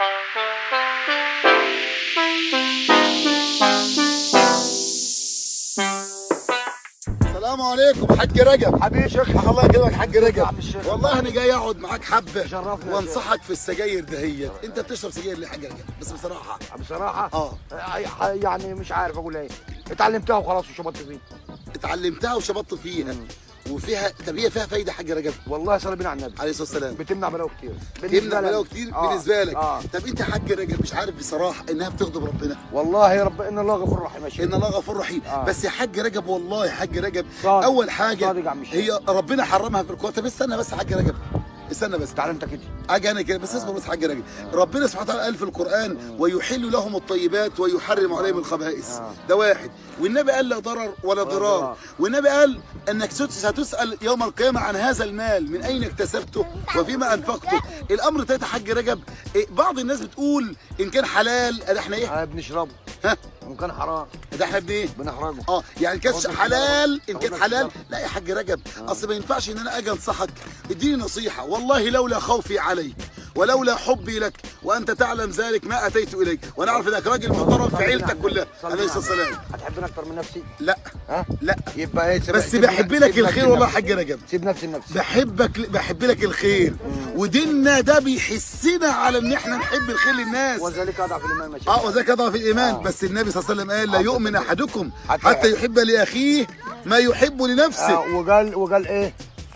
السلام عليكم حاج رجب. حبيبي شيخ، الله يكرمك حاج رجب. الشيخ. والله انا جاي اقعد معاك حبه شرفنا وانصحك في السجاير دهيت. انت بتشرب سجاير ليه يا حاج رجب؟ بس بصراحه. بصراحه يعني مش عارف اقول ايه. اتعلمتها وخلاص وشبطت فيه. اتعلمتها وشبطت فيها. وفيها، طب هي فيها فايده حاج رجب؟ والله صلى بينا على النبي عليه الصلاه والسلام. بتمنع بلاوي كتير. بتمنع بلاوي كتير بالنسبه لك. طب انت حاج رجب مش عارف بصراحه انها بتغضب ربنا؟ والله يا رب ان الله غفور رحيم. ان الله غفور رحيم. بس يا حاج رجب والله يا حاج رجب صادق. اول حاجه صادق هي ربنا حرمها في الكوره. طب استنى بس يا حاج رجب، استنى بس. اتعلمتك كده. اجي انا كده بس اصبر بس حاج راجل. ربنا سبحانه وتعالى قال في القران ويحل لهم الطيبات ويحرم عليهم الخبائث. ده واحد. والنبي قال لا ضرر ولا ضرار. والنبي قال انك ستسال يوم القيامه عن هذا المال من اين اكتسبته وفيما انفقته. الامر ده يا حاج رجب بعض الناس بتقول ان كان حلال ده احنا ايه؟ بنشربه. ها؟ وان كان حرام ده احنا بايه؟ بنحرجه. يعني كان حلال ان كان حلال. لا يا حاج رجب اصل ما ينفعش ان انا اجي انصحك. اديني نصيحه والله لولا خوفي عليك ولولا حبي لك وانت تعلم ذلك ما اتيت اليك. وانا اعرف انك راجل محترم في عيلتك كلها عليه الصلاه والسلام. هتحبني اكتر من نفسي؟ لا. لا يبقى ايه؟ بس بحب لك الخير والله يا حاج رجب. سيب نفسي لنفسي. بحب لك الخير. وديننا ده بيحسنا على ان احنا نحب الخير للناس. وذلك اضعف الايمان ماشي. وذلك اضعف الايمان. بس النبي صلى الله عليه وسلم قال لا يؤمن احدكم حتى يحب لاخيه ما يحب لنفسه. وقال ايه؟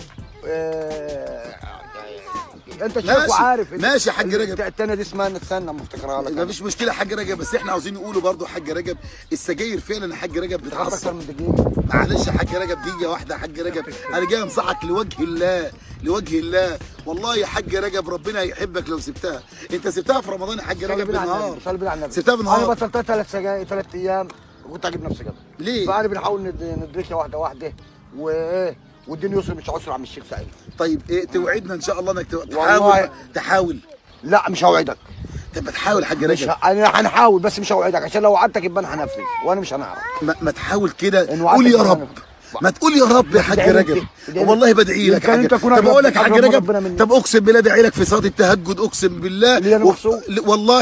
انت شايف وعارف. ماشي يا حاج رجب. التانية دي اسمها استنى اما افتكرها لك. مفيش مشكله يا حاج رجب. بس احنا عاوزين نقوله برضه يا حاج رجب السجاير فعلا يا حاج رجب بتعصب اكتر من دقيقة. معلش يا حاج رجب دقيقه واحده يا حاج رجب. انا جاي انصحك لوجه الله لوجه الله. والله يا حاج رجب ربنا هيحبك لو سبتها. انت سبتها في رمضان يا حاج رجب بالنهار. صلي بالله على النبي. سبتها بالنهار. انا بطلتها 3 سجاير 3 ايام وكنت اجيب نفسي كده. ليه؟ فانا بنحاول ندركها واحده واحده وايه والدنيا يسر مش عسر عم الشيخ سعيد. طيب ايه توعدنا ان شاء الله انك تحاول. لا مش هوعدك. طب تحاول يا حاج رجب. انا هنحاول بس مش هوعدك عشان لو وعدتك يبقى انا هنفذ وانا مش هنعرف. ما تحاول كده قول يا رب. ما تقول يا رب يا حاج رجب. والله بدعي لك يا حاج. طب اقول لك يا حاج رجب. طب اقسم بالله ادعي لك في صلاه التهجد اقسم بالله. والله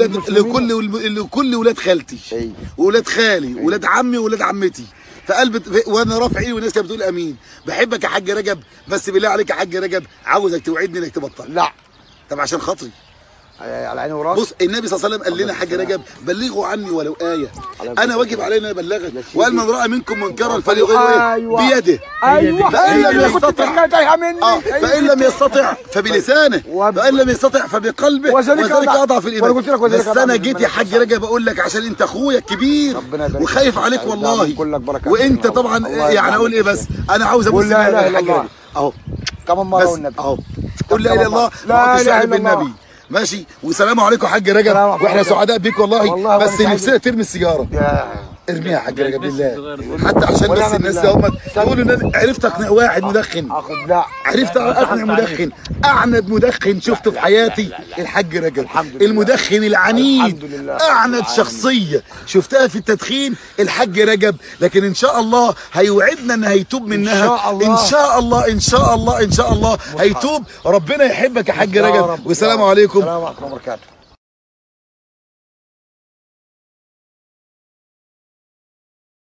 لكل ولاد خالتي واولاد خالي واولاد عمي واولاد عمتي في قلب وانا رافع ايدي والناس كانت بتقول امين. بحبك يا حاج رجب. بس بالله عليك يا حاج رجب عاوزك توعدني انك تبطل. لا. طب عشان خاطري. على عيني وراسي. بص النبي صلى الله عليه وسلم قال لنا حاج رجب بلغوا عني ولو آية. انا واجب علينا ان ابلغك. وقال من راى منكم منكرا فليغيره بيده. فان لم يستطع فان لم يستطع فبلسانه فان لم يستطع فبقلبه وذلك اضعف الايمان. بس انا جيت يا حاج رجب اقول لك عشان انت اخويا الكبير وخايف عليك والله. وانت طبعا يعني اقول ايه بس انا عاوز ابص لا اله الا الله اهو كمان مره والنبي اهو قول لا اله الا الله لا اله الا الله. ماشي والسلام عليكم يا حاج رجب. واحنا سعداء بيك والله. بس نفسنا ترمي السيجاره. ارميها يا حاج رجب بالله حتى عشان بس الناس هم يقولوا ان عرفت اقنع واحد مدخن. عرفت اقنع مدخن. اعند مدخن شفته في حياتي الحاج رجب. المدخن العنيد اعند شخصيه شفتها في التدخين الحاج رجب. لكن ان شاء الله هيوعدنا ان هيتوب منها ان شاء الله ان شاء الله ان شاء الله هيتوب. ربنا يحبك يا حاج رجب. والسلام عليكم. السلام عليكم ورحمه الله وبركاته.